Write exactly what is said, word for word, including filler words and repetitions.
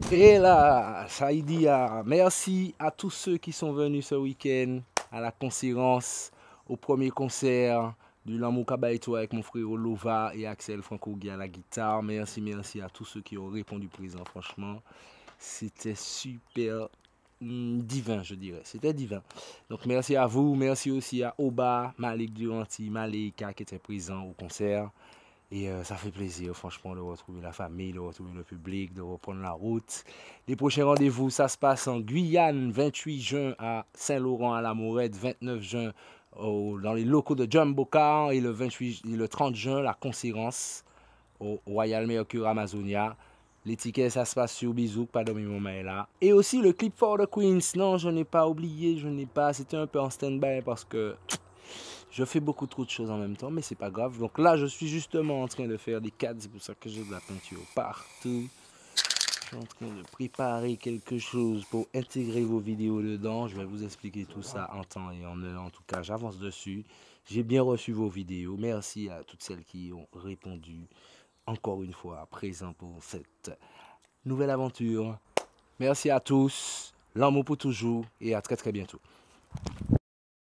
Et là, Saïdia, merci à tous ceux qui sont venus ce week-end à la concurrence, au premier concert du L'amour Kabaïto avec mon frère Lova et Axel Franco Guy à la guitare. Merci, merci à tous ceux qui ont répondu présent, franchement. C'était super hum, divin, je dirais. C'était divin. Donc, merci à vous. Merci aussi à Oba, Malik Duranti, Malika qui était présent au concert. Et euh, ça fait plaisir, franchement, de retrouver la famille, de retrouver le public, de reprendre la route. Les prochains rendez-vous, ça se passe en Guyane, vingt-huit juin à Saint-Laurent-à-la-Mourette, vingt-neuf juin au, dans les locaux de Jumbo Car et le, vingt-huit, et le trente juin, la concurrence au Royal Mercure Amazonia. Les tickets, ça se passe sur Bizouk, pas de moment là. Et aussi le clip for the Queens. Non, je n'ai pas oublié, je n'ai pas. C'était un peu en stand-by parce que je fais beaucoup trop de choses en même temps, mais c'est pas grave. Donc là, je suis justement en train de faire des cadres, c'est pour ça que j'ai de la peinture partout. Je suis en train de préparer quelque chose pour intégrer vos vidéos dedans. Je vais vous expliquer tout ça en temps et en heure. En tout cas, j'avance dessus. J'ai bien reçu vos vidéos. Merci à toutes celles qui ont répondu encore une fois présent pour cette nouvelle aventure. Merci à tous. L'amour pour toujours et à très très bientôt.